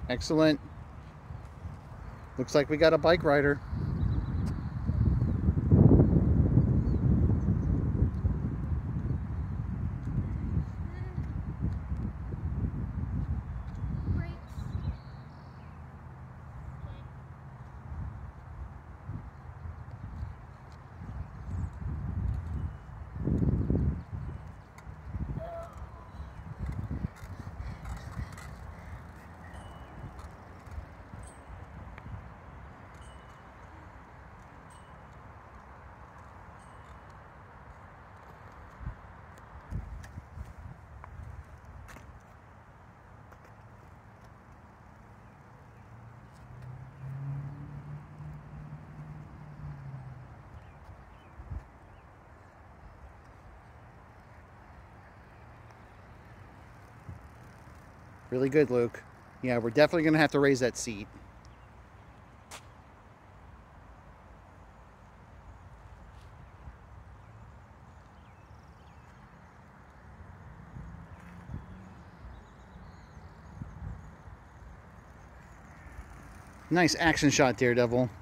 Excellent. Looks like we got a bike rider. Really good, Luke. Yeah, we're definitely going to have to raise that seat. Nice action shot, Daredevil.